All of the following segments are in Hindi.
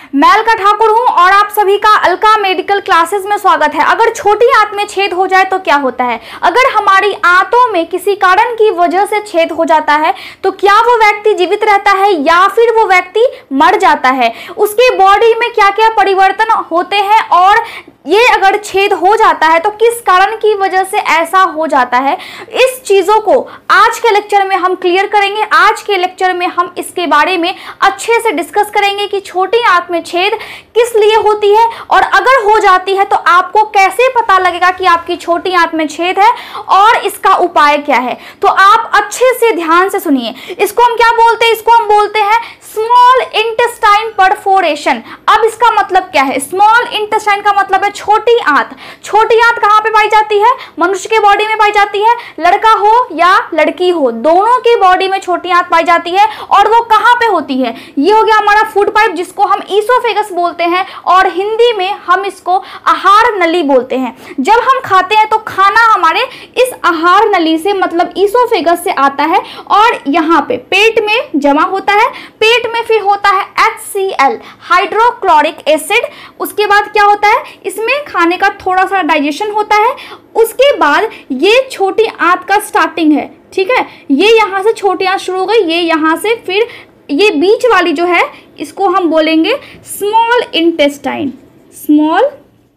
मैं अलका ठाकुर हूं और आप सभी का अलका मेडिकल क्लासेस में स्वागत है। अगर छोटी आंत में छेद हो जाए तो क्या होता है? अगर हमारी आंतों में किसी कारण की वजह से छेद हो जाता है तो क्या वो व्यक्ति जीवित रहता है या फिर वो व्यक्ति मर जाता है? उसकी बॉडी में क्या क्या परिवर्तन होते हैं और ये अगर छेद हो जाता है तो किस कारण की वजह से ऐसा हो जाता है, इस चीज़ों को आज के लेक्चर में हम क्लियर करेंगे। आज के लेक्चर में हम इसके बारे में अच्छे से डिस्कस करेंगे कि छोटी आंत में छेद किस लिए होती है और अगर हो जाती है तो आपको कैसे पता लगेगा कि आपकी छोटी आंत में छेद है और इसका उपाय क्या है। तो आप अच्छे से ध्यान से सुनिए। इसको हम क्या बोलते हैं? इसको हम बोलते हैं स्मॉल इंटेस्टाइन परफोरेशन। अब इसका मतलब क्या है? स्मॉल इंटेस्टाइन का मतलब है छोटी आंत। छोटी आंत कहाँ पे पाई जाती है? मनुष्य के बॉडी में पाई जाती है। लड़का हो या लड़की हो, दोनों की बॉडी में छोटी आंत पाई जाती है। और वो कहाँ पे होती है? ये हो गया हमारा फूड पाइप, जिसको हम ईसोफेगस बोलते हैं और हिंदी में हम इसको आहार नली बोलते हैं। जब हम खाते हैं तो खाना हमारे इस आहार नली से मतलब ईसोफेगस से आता है और यहाँ पे पेट में जमा होता है। पेट में फिर होता है HCl, हाइड्रोक्लोरिक एसिड। उसके बाद क्या होता है? इसमें खाने का थोड़ा सा डाइजेशन होता है। उसके बाद ये छोटी आंत का स्टार्टिंग है, ठीक है। ये यहाँ से छोटी आंत शुरू हो गई, ये यहाँ से फिर ये बीच वाली जो है इसको हम बोलेंगे स्मॉल इंटेस्टाइन। Small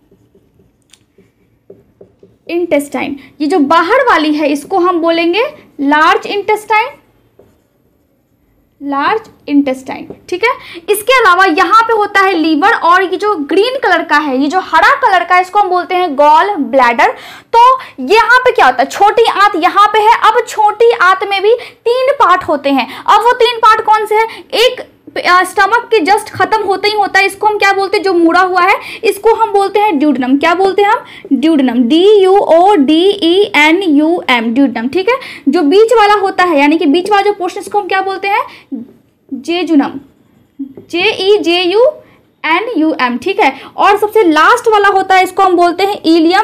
intestine. ये जो बाहर वाली है इसको हम बोलेंगे लार्ज इंटेस्टाइन। लार्ज इंटेस्टाइन, ठीक है। इसके अलावा यहाँ पे होता है लीवर और ये जो ग्रीन कलर का है, ये जो हरा कलर का है, इसको हम बोलते हैं गॉल ब्लैडर। तो यहाँ पे क्या होता है? छोटी आंत यहाँ पे है। अब छोटी आंत में भी 3 पार्ट होते हैं। अब वो 3 पार्ट कौन से हैं? एक स्टमक के जस्ट खत्म होते ही होता है, इसको हम क्या बोलते हैं? जो मुड़ा हुआ है इसको हम बोलते हैं ड्यूडेनम। क्या बोलते हैं हम? ड्यूडेनम। DUODENUM, ड्यूडेनम, ठीक है। जो बीच वाला होता है यानी कि बीच वाला जो पोर्शन, इसको हम क्या बोलते हैं? जेजुनम। JEJUNUM, ठीक है। और सबसे लास्ट वाला होता है, इसको हम बोलते हैं इलियम,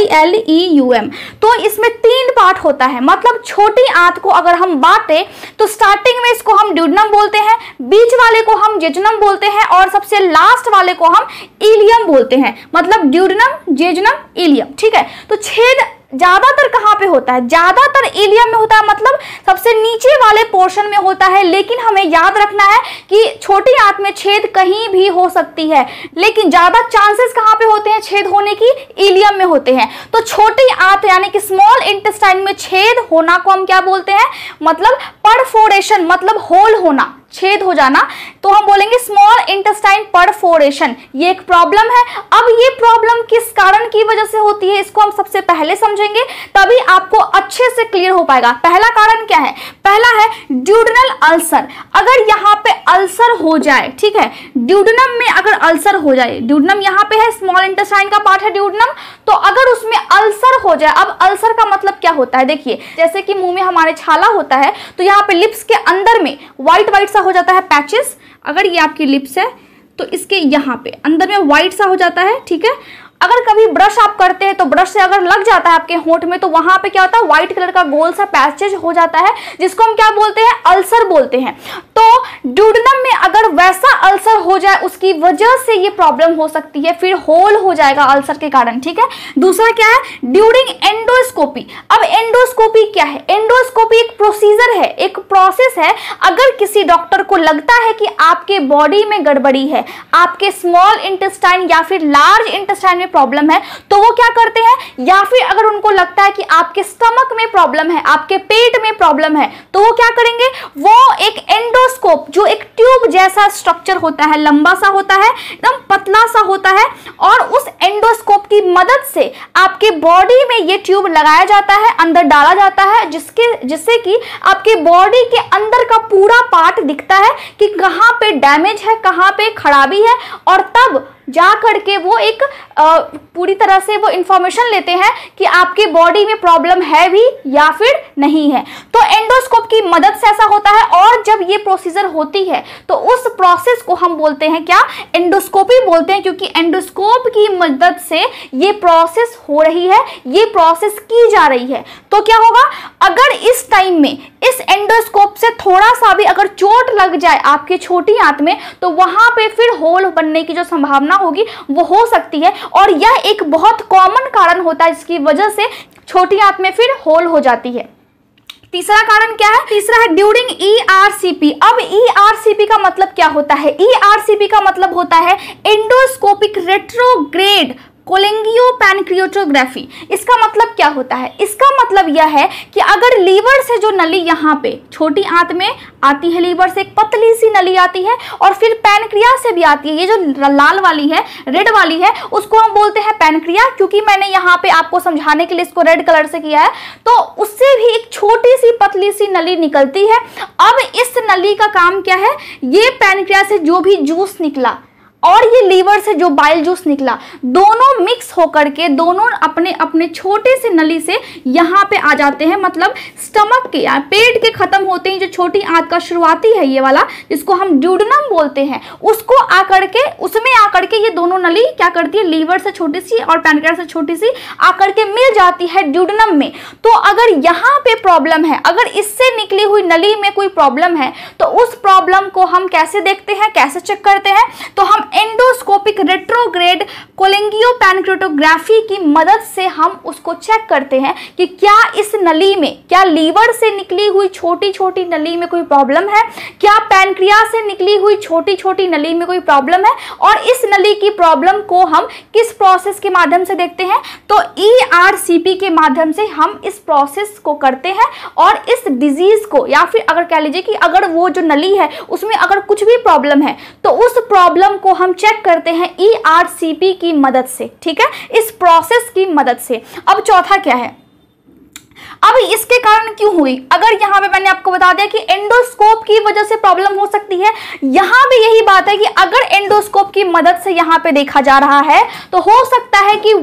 ILEUM। तो इसमें 3 पार्ट होता है। मतलब छोटी आंत को अगर हम बांटे तो स्टार्टिंग में इसको हम ड्यूडेनम बोलते हैं, बीच वाले को हम जेजुनम बोलते हैं और सबसे लास्ट वाले को हम इलियम बोलते हैं। मतलब ड्यूडेनम, जेजुनम, इलियम, ठीक है। तो छेद ज्यादातर कहाँ पे होता है? ज्यादातर इलियम में होता है, मतलब सबसे नीचे वाले पोर्शन में होता है। लेकिन हमें याद रखना है कि छोटी आंत में छेद कहीं भी हो सकती है, लेकिन ज्यादा चांसेस कहाँ पे होते हैं छेद होने की? इलियम में होते हैं। तो छोटी आंत यानी कि स्मॉल इंटेस्टाइन में छेद होना को हम क्या बोलते हैं? मतलब परफोरेशन, मतलब होल होना, छेद हो जाना, तो हम बोलेंगे स्मॉल इंटेस्टाइन परफोरेशन। ये एक प्रॉब्लम है। अब ये प्रॉब्लम किस कारण की वजह से होती है इसको हम सबसे पहले समझेंगे, तभी आपको अच्छे से क्लियर हो पाएगा। पहला कारण क्या है? पहला है ड्यूडेनल अल्सर। अगर यहाँ पे अल्सर हो जाए, ठीक है, ड्यूडेनम में अगर अल्सर हो जाए, ड्यूडेनम यहाँ पे है, स्मॉल इंटेस्टाइन का पार्ट है ड्यूडेनम, तो अगर उसमें अल्सर हो जाए, अब अल्सर का मतलब क्या होता है? देखिए, जैसे कि मुंह में हमारे छाला होता है तो यहाँ पे लिप्स के अंदर में व्हाइट व्हाइट सा हो जाता है पैचेस। अगर ये आपकी लिप्स है तो इसके यहाँ पे अंदर में व्हाइट सा हो जाता है, ठीक है। अगर कभी ब्रश आप करते हैं तो ब्रश से अगर लग जाता है आपके होंठ में तो वहां पे क्या होता है? व्हाइट कलर का गोल सा पैचेज हो जाता है, जिसको हम क्या बोलते हैं? अल्सर बोलते हैं। तो ड्यूडेनम में अगर वैसा अल्सर हो जाए, उसकी वजह से ये प्रॉब्लम हो सकती है, फिर होल हो जाएगा अल्सर के कारण, ठीक है। दूसरा क्या है? During endoscopy. अब एंडोस्कोपी क्या है? एंडोस्कोपी एक प्रोसीजर है, एक प्रोसेस है। अगर किसी डॉक्टर को लगता है कि आपके बॉडी में गड़बड़ी है, आपके स्मॉल इंटेस्टाइन या फिर लार्ज इंटेस्टाइन प्रॉब्लम है, तो वो क्या करते हैं? या फिर अगर उनको लगता है कि आपके स्टमक में प्रॉब्लम है, आपके पेट में प्रॉब्लम है, तो वो क्या करेंगे? वो एक एंडोस्कोप, जो एक ट्यूब जैसा स्ट्रक्चर होता है, लंबा सा होता है, एकदम पतला सा होता है, और उस एंडोस्कोप की मदद से आपके बॉडी में ये ट्यूब लगाया जाता है, अंदर डाला जाता है, जिससे कि आपके बॉडी के अंदर का पूरा पार्ट दिखता है कि कहाँ पे डैमेज है, कहाँ पे खराबी है, और तब जा करके वो एक पूरी तरह से वो इंफॉर्मेशन लेते हैं कि आपके बॉडी में प्रॉब्लम है भी या फिर नहीं है। तो एंडोस्कोप की मदद से ऐसा होता है, और जब ये प्रोसीजर होती है तो उस प्रोसेस को हम बोलते हैं क्या, एंडोस्कोपी बोलते हैं, क्योंकि एंडोस्कोप की मदद से ये प्रोसेस हो रही है, ये प्रोसेस की जा रही है। तो क्या होगा, अगर इस टाइम में इस एंडोस्कोप से थोड़ा सा भी अगर चोट लग जाए आपकी छोटी आंत में, तो वहां पे फिर होल बनने की जो संभावना होगी वो हो सकती है, और यह एक बहुत कॉमन कारण होता है जिसकी वजह से छोटी आंत में फिर होल हो जाती है। तीसरा कारण क्या है, तीसरा है ड्यूरिंग ERCP। अब ERCP का मतलब क्या होता है, ERCP का मतलब होता है एंडोस्कोपिक रेट्रोग्रेड कोलेंगियोपैनक्रियोटोग्राफी। इसका मतलब क्या होता है, इसका मतलब यह है कि अगर लीवर से जो नली यहाँ पे छोटी आंत में आती है, लीवर से एक पतली सी नली आती है, और फिर पैनक्रियास से भी आती है, ये जो लाल वाली है, रेड वाली है, उसको हम बोलते हैं पैनक्रिया, क्योंकि मैंने यहाँ पे आपको समझाने के लिए इसको रेड कलर से किया है। तो उससे भी एक छोटी सी पतली सी नली निकलती है। अब इस नली का काम क्या है, ये पैनक्रिया से जो भी जूस निकला और ये लीवर से जो बाइल जूस निकला, दोनों मिक्स होकर के दोनों अपने अपने छोटे से नली से यहाँ पे आ जाते हैं। मतलब स्टमक के या पेट के खत्म होते हैं जो छोटी आंत का शुरुआती है, ये वाला जिसको हम ड्यूडेनम बोलते हैं, उसको आकर के उसमें आकर के ये दोनों नली क्या करती है, लीवर से छोटी सी और पैनक्रियास से छोटी सी आकर के मिल जाती है ड्यूडेनम में। तो अगर यहाँ पे प्रॉब्लम है, अगर इससे निकली हुई नली में कोई प्रॉब्लम है, तो उस प्रॉब्लम को हम कैसे देखते हैं, कैसे चेक करते हैं, तो हम एंडोस्कोपिक रेट्रोग्रेड कोलेंगियोपैनक्रियोटोग्राफी की मदद से हम उसको चेक करते हैं कि क्या इस नली में, क्या लीवर से निकली हुई छोटी छोटी नली में कोई प्रॉब्लम है, क्या पैनक्रियास से निकली हुई छोटी छोटी नली में कोई प्रॉब्लम है, और इस नली की प्रॉब्लम को हम किस प्रोसेस के माध्यम से देखते हैं, तो ERCP के माध्यम से हम इस प्रोसेस को करते हैं, और इस डिजीज को, या फिर अगर कह लीजिए कि अगर वो जो नली है उसमें अगर कुछ भी प्रॉब्लम है, तो उस प्रॉब्लम को हम चेक करते हैं ERCP की मदद से। ठीक है, इस प्रोसेस की मदद से। अब चौथा क्या है, अब इसके कारण क्यों हुई, अगर यहाँ पे मैंने आपको बता दिया कि एंडोस्कोप की वजह से प्रॉब्लम हो सकती है, यहाँ भी यही बात है कि अगर एंडोस्कोप की मदद से यहाँ पे देखा जा रहा है, तो हो सकता है कि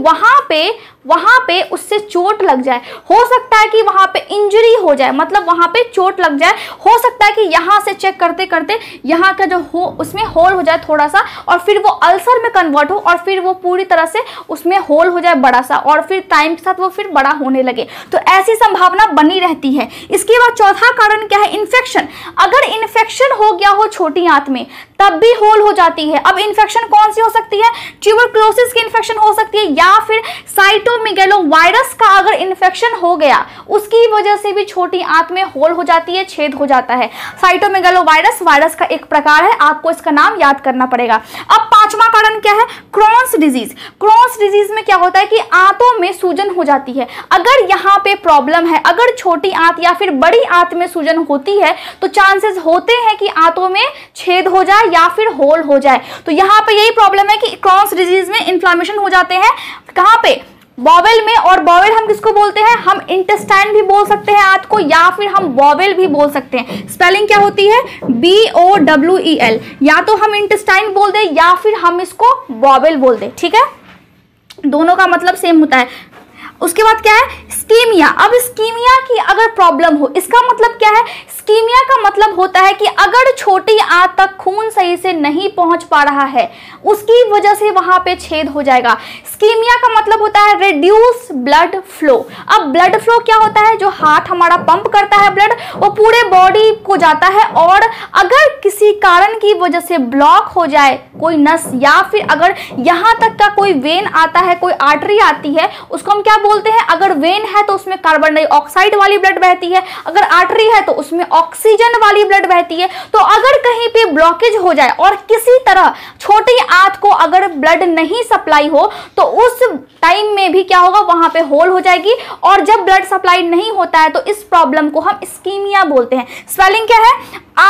वहां पे उससे चोट लग जाए, हो सकता है कि वहां पे इंजरी हो जाए, मतलब वहां पे चोट लग जाए, हो सकता है कि यहां से चेक करते करते यहाँ का जो हो उसमें होल हो जाए थोड़ा सा, और फिर वो अल्सर में कन्वर्ट हो, और फिर वो पूरी तरह से उसमें होल हो जाए बड़ा सा, और फिर टाइम के साथ वो फिर बड़ा होने लगे। तो ऐसी संभावना बनी रहती है। इसके बाद चौथा कारण क्या है, इन्फेक्शन। अगर इन्फेक्शन हो गया हो छोटी आंत में, तब भी होल हो जाती है। अब इन्फेक्शन कौन सी हो सकती है, ट्यूबरक्लोसिस की इन्फेक्शन हो सकती है, या फिर साइटोमेगालोवायरस का अगर इन्फेक्शन हो गया, उसकी वजह से भी छोटी आंत में होल हो जाती है, छेद हो जाता है। साइटोमेगालोवायरस वायरस का एक प्रकार है, आपको इसका नाम याद करना पड़ेगा। अब पांचवा कारण क्या है, क्रॉन्स डिजीज। क्रॉन्स डिजीज में क्या होता है कि आंतों में सूजन हो जाती है। अगर यहाँ पे प्रॉब्लम है, अगर छोटी आंत या फिर बड़ी आंत में सूजन होती है, तो चांसेस होते हैं कि आंतों में छेद हो जाए या फिर होल हो जाए। तो यहाँ पे यही प्रॉब्लम है कि क्रॉन्स डिजीज में इन्फ्लामेशन हो जाते हैं, कहाँ पे, बॉवेल में। और बॉवेल हम किसको बोलते हैं, हम इंटेस्टाइन भी बोल सकते हैं आंत को, या फिर हम बॉवेल भी बोल सकते हैं। स्पेलिंग क्या होती है, BOWEL। या तो हम इंटेस्टाइन बोल दें या फिर हम इसको बॉवेल बोल दें। ठीक है, दोनों का मतलब सेम होता है। उसके बाद क्या है, स्कीमिया। अब स्कीमिया की अगर प्रॉब्लम हो, इसका मतलब क्या है, स्कीमिया का मतलब होता है कि अगर छोटी आंत तक खून सही से नहीं पहुंच पा रहा है, उसकी वजह से वहां पे छेद हो जाएगा। स्कीमिया का मतलब होता है रिड्यूस ब्लड फ्लो। अब ब्लड फ्लो क्या होता है, जो हार्ट हमारा पंप करता है ब्लड, वो पूरे बॉडी को जाता है, और अगर किसी कारण की वजह से ब्लॉक हो जाए कोई नस, या फिर अगर यहाँ तक का कोई वेन आता है, कोई आर्टरी आती है, उसको हम क्या बोलते हैं, अगर वेन है तो उसमें कार्बन डाइऑक्साइड वाली ब्लड बहती है, अगर आर्टरी है तो उसमें ऑक्सीजन वाली ब्लड बहती है। तो अगर कहीं पे ब्लॉकेज हो जाए और किसी तरह छोटी आंत को अगर ब्लड नहीं सप्लाई हो, तो उस टाइम में भी क्या होगा, वहां पे होल हो जाएगी। और जब ब्लड सप्लाई नहीं होता है तो इस प्रॉब्लम को हम स्कीमिया बोलते हैं। स्पेलिंग क्या है,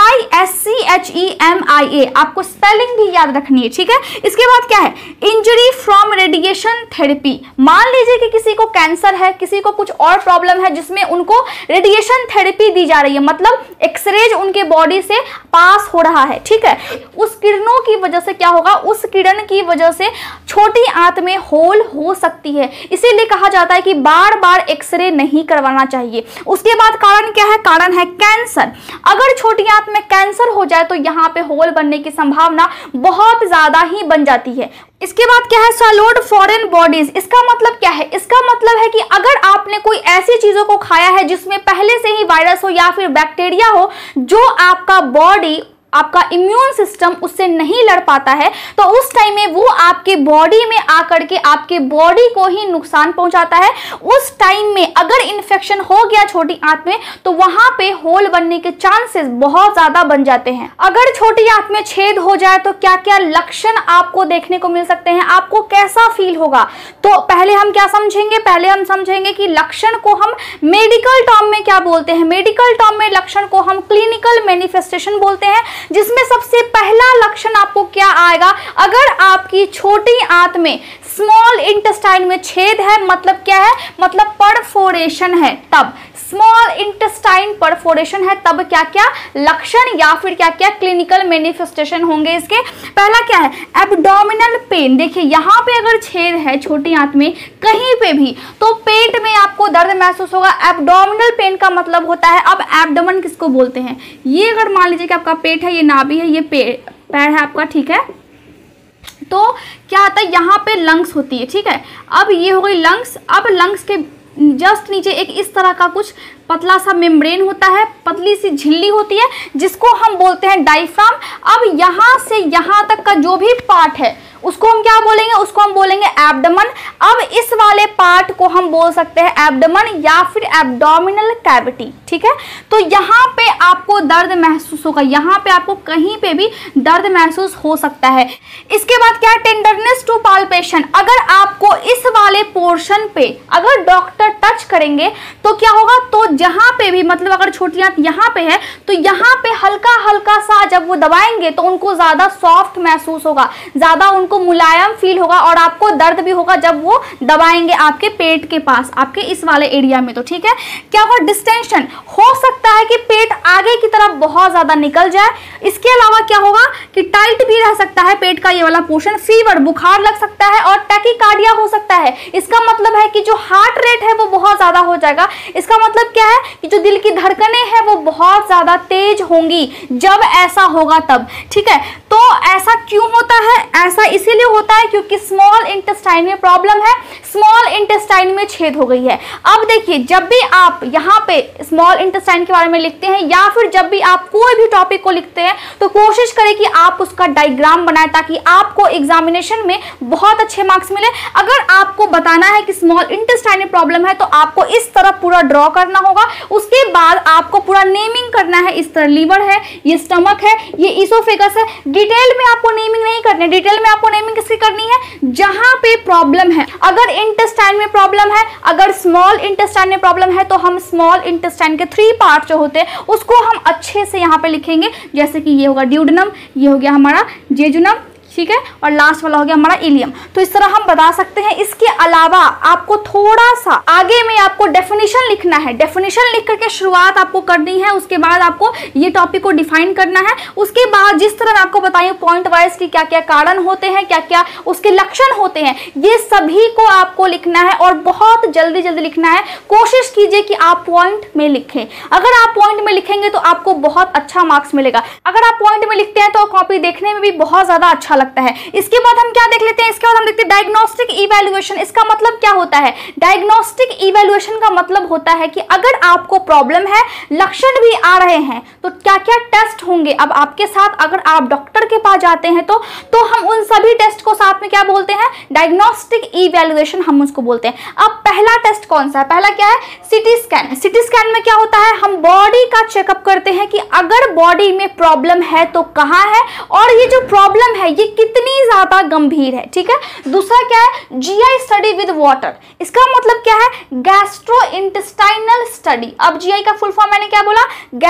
ISCHEMIA। आपको स्पेलिंग भी याद रखनी है। ठीक है, इसके बाद क्या है, इंजरी फ्रॉम रेडिएशन थेरेपी। मान लीजिए कि किसी को कैंसर है, किसी को कुछ और प्रॉब्लम है जिसमें उनको रेडिएशन थेरेपी दी जा रही है, मतलब एक्सरेज उनके बॉडी से पास हो रहा है, ठीक है। उस किरणों की वजह से क्या होगा, उस किरण की वजह से छोटी आंत में होल हो सकती है, इसीलिए कहा जाता है कि बार बार एक्सरे नहीं करवाना चाहिए। उसके बाद कारण क्या है, कारण है कैंसर। अगर छोटी आंत में कैंसर हो जाए तो यहाँ पे होल बनने की संभावना बहुत ज्यादा ही बन जाती है। इसके बाद क्या है, सॉलिड फॉरेन बॉडीज। इसका मतलब क्या है, इसका मतलब है कि अगर आपने कोई ऐसी चीजों को खाया है जिसमें पहले से ही वायरस हो या फिर बैक्टीरिया हो, जो आपका बॉडी, आपका इम्यून सिस्टम उससे नहीं लड़ पाता है, तो उस टाइम में वो आपके बॉडी में आकर के आपके बॉडी को ही नुकसान पहुंचाता है। उस टाइम में अगर इन्फेक्शन हो गया छोटी आंत में तो वहां पे होल बनने के चांसेस बहुत ज्यादा बन जाते हैं। अगर छोटी आंत में छेद हो जाए तो क्या क्या लक्षण आपको देखने को मिल सकते हैं, आपको कैसा फील होगा, तो पहले हम क्या समझेंगे, पहले हम समझेंगे कि लक्षण को हम मेडिकल टर्म में क्या बोलते हैं। मेडिकल टर्म में लक्षण को हम क्लिनिकल मैनिफेस्टेशन बोलते हैं, जिसमें सबसे पहला लक्षण आपको क्या आएगा, अगर आपकी छोटी आंत में स्मॉल इंटेस्टाइन में छेद है, मतलब क्या है, मतलब परफोरेशन है, तब स्मॉल इंटेस्टाइन परफोरेशन है, तब क्या क्या लक्षण या फिर क्या क्या क्लिनिकल मैनिफेस्टेशन होंगे इसके। पहला क्या है, एब्डोमिनल पेन। देखिए यहाँ पे अगर छेद है छोटी आंत में कहीं पे भी, तो पेट में आपको दर्द महसूस होगा। एब्डोमिनल पेन का मतलब होता है, अब एब्डोमेन किसको बोलते हैं, ये अगर मान लीजिए कि आपका पेट है, ये नाभि है, ये पैर है आपका, ठीक है, तो क्या आता है, यहाँ पे लंग्स होती है, ठीक है। अब ये हो गई लंग्स। अब लंग्स के जस्ट नीचे एक इस तरह का कुछ पतला सा मेम्ब्रेन होता है, पतली सी झिल्ली होती है, जिसको हम बोलते हैं डायफ्राम। अब यहाँ से यहाँ तक का जो भी पार्ट है उसको हम क्या बोलेंगे, उसको हम बोलेंगे एब्डोमेन। अब इस वाले पार्ट को हम बोल सकते हैं एब्डोमेन या फिर एब्डोमिनल कैविटी, ठीक है। तो यहाँ पे आपको दर्द महसूस होगा, यहाँ पे आपको कहीं पे भी दर्द महसूस हो सकता है। इसके बाद क्या है, टेंडरनेस टू पाल्पेशन। अगर आपको इस वाले पोर्शन पे अगर डॉक्टर टच करेंगे तो क्या होगा, तो जहाँ पे भी, मतलब अगर छोटी आंत यहाँ पे है तो यहाँ पे हल्का हल्का सा जब वो दबाएंगे तो उनको ज्यादा सॉफ्ट महसूस होगा, ज्यादा उनको मुलायम फील होगा, और आपको दर्द भी होगा जब वो दबाएंगे आपके पेट के पास, आपके इस वाले एरिया में। तो ठीक है, क्या होगा, डिस्टेंशन हो सकता है कि पेट आगे की तरफ बहुत ज्यादा निकल जाए। इसके अलावा क्या होगा कि टाइट भी रह सकता है पेट का ये वाला पोर्शन, फीवर, बुखार लग सकता है, और टैकीकार्डिया हो सकता है। इसका मतलब है कि जो हार्ट रेट है वो बहुत ज्यादा हो जाएगा। इसका मतलब क्या है कि जो दिल की धड़कनें हैं वो बहुत ज्यादा तेज होंगी जब ऐसा होगा तब, ठीक है। तो ऐसा क्यों होता है, ऐसा इसीलिए होता है क्योंकि स्मॉल इंटेस्टाइन में प्रॉब्लम है, स्मॉल इंटेस्टाइन में छेद हो गई है। अब देखिए, जब भी आप यहाँ पे स्मॉल इंटेस्टाइन के बारे में लिखते हैं या फिर जब भी आप कोई भी टॉपिक को लिखते हैं तो कोशिश करें कि आप उसका डायग्राम बनाएं ताकि आपको एग्जामिनेशन में बहुत अच्छे मार्क्स मिले। अगर आपको बताना है कि स्मॉल इंटेस्टाइन में प्रॉब्लम है तो आपको इस तरह पूरा ड्रॉ करना होगा। उसके बाद आपको पूरा नेमिंग करना है, इस तरह लीवर है, ये स्टमक है, ये इसोफेगस है। डिटेल में आपको नेमिंग नहीं करनी, डिटेल में आपको नेमिंग किसकी करनी है, जहां पे प्रॉब्लम है। अगर इंटेस्टाइन में प्रॉब्लम है, अगर स्मॉल इंटेस्टाइन में प्रॉब्लम है तो हम स्मॉल इंटेस्टाइन के 3 पार्ट जो होते हैं उसको हम अच्छे से यहाँ पे लिखेंगे, जैसे कि ये होगा ड्यूडेनम, ये हो गया हमारा जेजुनम, ठीक है, और लास्ट वाला हो गया हमारा इलियम। तो इस तरह हम बता सकते हैं। इसके अलावा आपको थोड़ा सा आगे में आपको डेफिनेशन लिखना है, डेफिनेशन लिख करके शुरुआत आपको करनी है। उसके बाद आपको ये टॉपिक को डिफाइन करना है। उसके बाद जिस तरह मैं आपको बताई पॉइंट वाइज की क्या क्या कारण होते हैं, क्या क्या उसके लक्षण होते हैं, ये सभी को आपको लिखना है और बहुत जल्दी जल्दी लिखना है। कोशिश कीजिए कि आप पॉइंट में लिखें। अगर आप पॉइंट में लिखेंगे तो आपको बहुत अच्छा मार्क्स मिलेगा। अगर आप पॉइंट में लिखते हैं तो कॉपी देखने में भी बहुत ज्यादा अच्छा लगता है। इसके बाद हम क्या देख लेते हैं, इसके बाद हम देखते हैं डायग्नोस्टिक इवैल्यूएशन। इसका मतलब क्या होता है, डायग्नोस्टिक इवैल्यूएशन का मतलब होता है कि अगर आपको प्रॉब्लम है, लक्षण भी आ रहे हैं, तो क्या क्या टेस्ट होंगे। अब आपके साथ अगर आप डॉक्टर के पास जाते हैं तो हम उन सभी टेस्ट को साथ में क्या बोलते हैं, डायग्नोस्टिक इवैल्यूएशन हम उसको बोलते हैं। अब पहला टेस्ट कौन सा है, पहला क्या है, सीटी स्कैन। सीटी स्कैन में क्या होता है, हम बॉडी का चेकअप करते हैं कि अगर बॉडी में प्रॉब्लम है तो कहां है और ये जो प्रॉब्लम है ये कितनी ज्यादा गंभीर है, ठीक है। दूसरा क्या है, जीआई स्टडी विद वाटर। इसका मतलब क्या है, गैस्ट्रोइंटेस्टाइनल स्टडी। अब जीआई का फुल फॉर्म मैंने क्या बोला,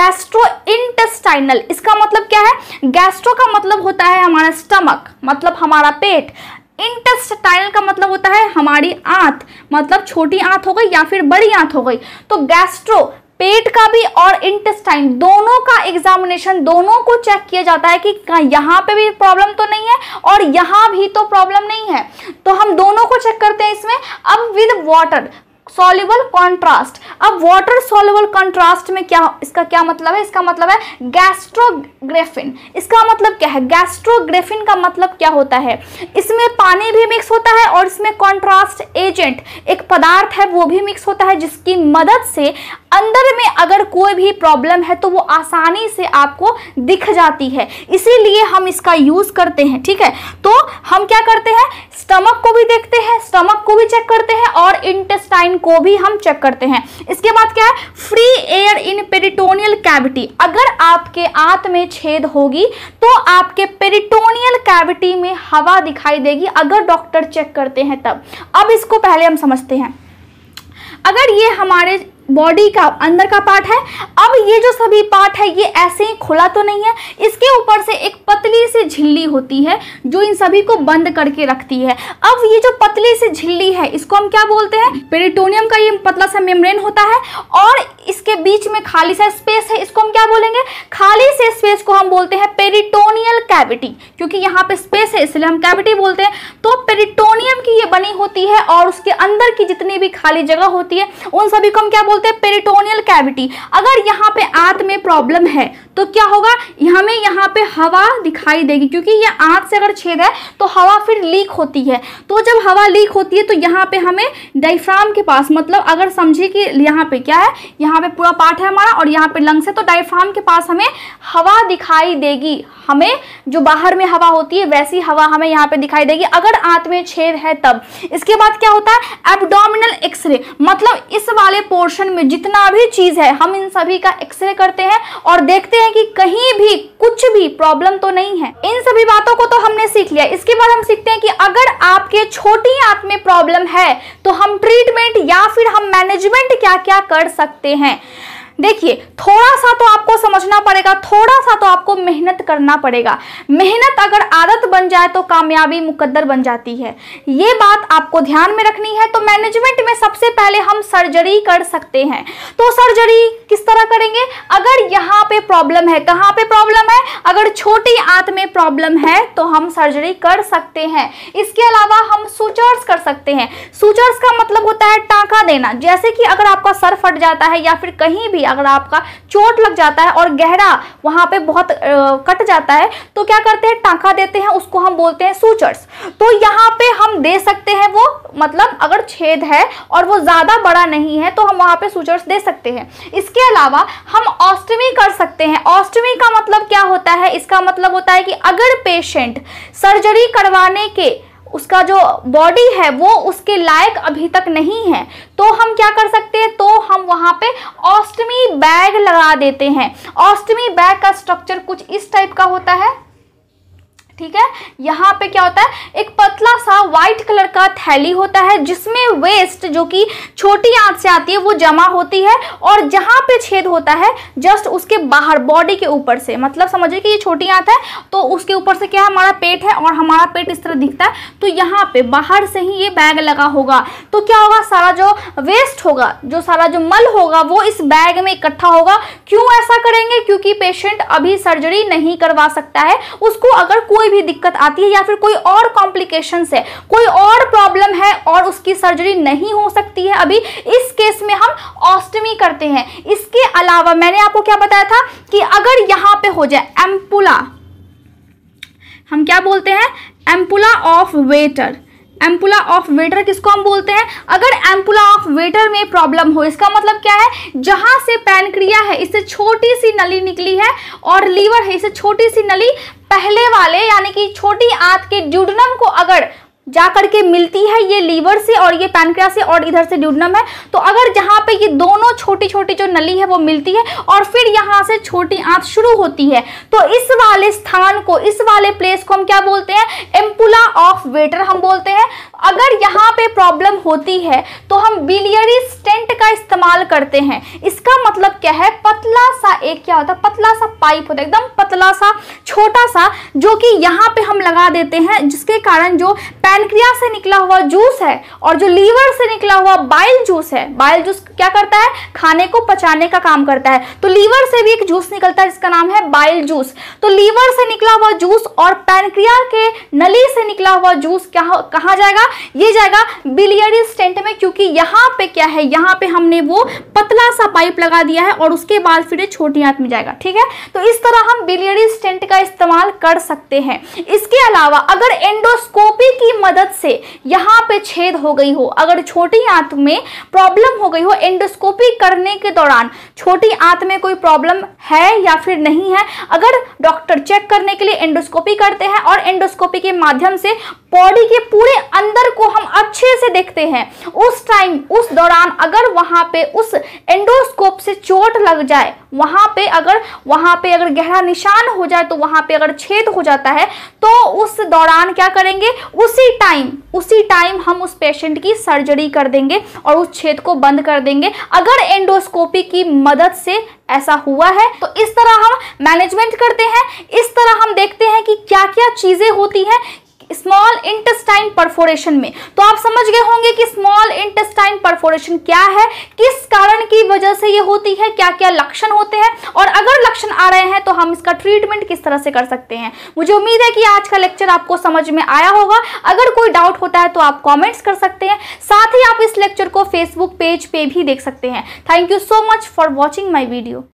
गैस्ट्रोइंटेस्टाइनल। इसका मतलब क्या है, गैस्ट्रो का मतलब होता है हमारा स्टमक, मतलब हमारा पेट, इंटेस्टाइनल का मतलब होता है हमारी आंत, मतलब छोटी आंत हो गई या फिर बड़ी आंत हो गई। तो गैस्ट्रो पेट का भी और इंटेस्टाइन दोनों का एग्जामिनेशन, दोनों को चेक किया जाता है कि यहाँ पे भी प्रॉब्लम तो नहीं है और यहाँ भी तो प्रॉब्लम नहीं है, तो हम दोनों को चेक करते हैं इसमें। अब विद वाटर सॉल्युबल कॉन्ट्रास्ट, अब वाटर सॉल्युबल कॉन्ट्रास्ट में क्या, इसका क्या मतलब है? इसका मतलब है गैस्ट्रोग्रेफिन। इसका मतलब क्या है? गैस्ट्रोग्रेफिन का मतलब क्या होता है? इसमें पानी भी मिक्स होता है और इसमें कॉन्ट्रास्ट एजेंट एक पदार्थ है वो भी मिक्स होता है, जिसकी मदद से अंदर में अगर कोई भी प्रॉब्लम है तो वो आसानी से आपको दिख जाती है, इसीलिए हम इसका यूज करते हैं। ठीक है, तो हम क्या करते हैं, स्टमक को भी देखते हैं, स्टमक को भी चेक करते हैं और इंटेस्टाइन को भी हम चेक करते हैं। इसके बाद क्या है, free air in peritoneal cavity. अगर आपके आंत में छेद होगी तो आपके पेरिटोनियल कैविटी में हवा दिखाई देगी, अगर डॉक्टर चेक करते हैं तब। अब इसको पहले हम समझते हैं। अगर ये हमारे बॉडी का अंदर का पार्ट है, अब ये जो सभी पार्ट है ये ऐसे ही खुला तो नहीं है, इसके ऊपर से एक पतली सी झिल्ली होती है जो इन सभी को बंद करके रखती है। अब ये जो पतली सी झिल्ली है इसको हम क्या बोलते हैं? पेरिटोनियम का ये पतला सा मेम्ब्रेन होता है और इसके बीच में खाली सा स्पेस है, इसको हम क्या बोलेंगे? खाली से स्पेस को हम बोलते हैं पेरिटोनियल कैविटी, क्योंकि यहाँ पे स्पेस है इसलिए हम कैविटी बोलते हैं। तो पेरिटोनियम की ये बनी होती है और उसके अंदर की जितनी भी खाली जगह होती है उन सभी को हम क्या बोलते हैं? Peritoneal cavity. अगर यहाँ पे आंत में प्रॉब्लम है तो क्या होगा, हमें यहाँ पे हवा दिखाई देगी, क्योंकि ये आंत से अगर छेद है तो हवा फिर लीक होती है। तो जब हवा लीक होती है तो यहाँ पे हमें डायफ्राम के पास, मतलब अगर समझे कि यहाँ पे क्या है, यहाँ पे पूरा पार्ट है हमारा और यहाँ पे लंग्स है, तो डायफ्राम के पास हमें हवा दिखाई देगी। हमें जो बाहर में हवा होती है वैसी हवा हमें यहाँ पे दिखाई देगी अगर आंत में छेद है तब। इसके बाद क्या होता है? एब्डोमिनल एक्सरे, मतलब इस वाले पोर्शन में जितना भी चीज है हम इन सभी का एक्सरे करते हैं और देखते हैं कि कहीं भी कुछ भी प्रॉब्लम तो नहीं है। इन सभी बातों को तो हमने सीख लिया। इसके बाद हम सीखते हैं कि अगर आपके छोटी आंत में प्रॉब्लम है तो हम ट्रीटमेंट या फिर हम मैनेजमेंट क्या क्या कर सकते हैं। देखिए, थोड़ा सा तो आपको समझना पड़ेगा, थोड़ा सा तो आपको मेहनत करना पड़ेगा। मेहनत अगर आदत बन जाए तो कामयाबी मुकद्दर बन जाती है, ये बात आपको ध्यान में रखनी है। तो मैनेजमेंट में सबसे पहले हम सर्जरी कर सकते हैं। तो सर्जरी किस तरह करेंगे? अगर यहाँ पे प्रॉब्लम है, कहाँ पे प्रॉब्लम है? अगर छोटी आंत में प्रॉब्लम है तो हम सर्जरी कर सकते हैं। इसके अलावा हम सूचर्स कर सकते हैं। सूचर्स का मतलब होता है टाँका देना। जैसे कि अगर आपका सर फट जाता है या फिर कहीं भी अगर आपका चोट लग जाता है और गहरा वहां पे बहुत कट जाता है तो क्या करते हैं? टाँका देते हैं, उसको हम बोलते हैं सूचर्स। तो यहाँ पे हम दे सकते हैं वो, मतलब अगर छेद है और वो ज्यादा बड़ा नहीं है तो हम वहां पे सूचर्स दे सकते हैं। इसके अलावा हम ऑस्टमी कर सकते हैं। ऑस्टमी का मतलब क्या होता है? इसका मतलब होता है कि अगर पेशेंट सर्जरी करवाने के उसका जो बॉडी है वो उसके लायक अभी तक नहीं है तो हम क्या कर सकते हैं? तो हम वहां पे ऑस्टमी बैग लगा देते हैं। ऑस्टमी बैग का स्ट्रक्चर कुछ इस टाइप का होता है, ठीक है। यहाँ पे क्या होता है? एक पतला सा व्हाइट कलर का थैली होता है जिसमें वेस्ट जो कि छोटी आंत से आती है वो जमा होती है और जहाँ पे छेद होता है जस्ट उसके बाहर बॉडी के ऊपर से, मतलब समझिए कि ये छोटी आंत है तो उसके ऊपर से क्या है? हमारा पेट है और हमारा पेट इस तरह दिखता है, तो यहाँ पे बाहर से ही ये बैग लगा होगा। तो क्या होगा? सारा जो वेस्ट होगा, जो सारा जो मल होगा वो इस बैग में इकट्ठा होगा। क्यों ऐसा करेंगे? क्योंकि पेशेंट अभी सर्जरी नहीं करवा सकता है, उसको अगर कोई भी दिक्कत आती है या फिर कोई और कॉम्प्लिकेशंस है, कोई और प्रॉब्लम है और उसकी सर्जरी नहीं हो सकती है अभी, इस केस में हम ऑस्टमी करते हैं। इसके अलावा मैंने आपको क्या बताया था कि अगर यहां पे हो जाए एम्पुला, हम क्या बोलते हैं? Ampulla of Vater. Ampulla of Vater किसको हम बोलते हैं? अगर एम्पुला ऑफ वेटर में प्रॉब्लम हो, इसका मतलब क्या है? जहां से पैनक्रिया है इससे छोटी सी नली निकली है और लीवर है इससे छोटी सी नली पहले वाले यानी कि छोटी आंत के ड्यूडेनम को अगर जा करके मिलती है, ये लीवर से और ये पैनक्रिया से और इधर से ड्यूडेनम है, तो अगर जहां पे ये दोनों छोटी छोटी जो नली है वो मिलती है और फिर यहां से छोटी आंत शुरू होती है, तो इस वाले स्थान को, इस वाले प्लेस को हम क्या बोलते हैं? एम्पुला ऑफ वेटर हम बोलते हैं। अगर यहाँ पे प्रॉब्लम होती है तो हम बिलियरी स्टेंट का इस्तेमाल करते हैं। इसका मतलब क्या है, पतला सा एक क्या होता है, पतला सा पाइप होता है, एकदम पतला सा छोटा सा, जो कि यहाँ पे हम लगा देते हैं, जिसके कारण जो पैनक्रियास से निकला हुआ जूस है और जो लीवर से निकला हुआ बाइल जूस है, बाइल जूस क्या करता है, खाने को पचाने का काम करता है। तो लीवर से भी एक जूस निकलता है जिसका नाम है बाइल जूस। तो लीवर से निकला हुआ जूस और पैनक्रिया के नली से निकला हुआ जूस कहाँ जाएगा, ये जाएगा बिलियरी स्टेंट में, क्योंकि यहाँ पे क्या है, यहाँ पे हमने वो पतला सा पाइप लगा दिया है और उसके बाद फिर छोटी आंत में जाएगा। ठीक है, तो इस तरह हम बिलियरी स्टेंट का इस्तेमाल कर सकते हैं। इसके अलावा अगर एंडोस्कोपी की मदद से यहाँ पे छेद हो गई हो, अगर छोटी आंत में प्रॉब्लम हो गई हो, एंडोस्कोपी करने के दौरान छोटी आंत में कोई प्रॉब्लम है या फिर नहीं है, अगर डॉक्टर चेक करने के लिए एंडोस्कोपी करते हैं और एंडोस्कोपी के माध्यम से बॉडी के पूरे अंदर को हम अच्छे से देखते हैं, उस टाइम उस दौरान अगर वहां पे उस एंडोस्कोप से चोट लग जाए, वहां पे अगर गहरा निशान हो जाए, तो वहां पे अगर छेद हो जाता है, तो उस दौरान क्या करेंगे, उसी टाइम हम उस पेशेंट की सर्जरी कर देंगे और उस छेद को बंद कर देंगे, अगर एंडोस्कोपी की मदद से ऐसा हुआ है। तो इस तरह हम मैनेजमेंट करते हैं, इस तरह हम देखते हैं कि क्या क्या चीजें होती हैं स्मॉल इंटेस्टाइन परफोरेशन में। तो आप समझ गए होंगे कि स्मॉल इंटेस्टाइन परफोरेशन क्या है, किस कारण की वजह से ये होती है, क्या क्या लक्षण होते हैं, और अगर लक्षण आ रहे हैं तो हम इसका ट्रीटमेंट किस तरह से कर सकते हैं। मुझे उम्मीद है कि आज का लेक्चर आपको समझ में आया होगा। अगर कोई डाउट होता है तो आप कॉमेंट्स कर सकते हैं, साथ ही आप इस लेक्चर को फेसबुक पेज पे भी देख सकते हैं। Thank you so much for watching my video.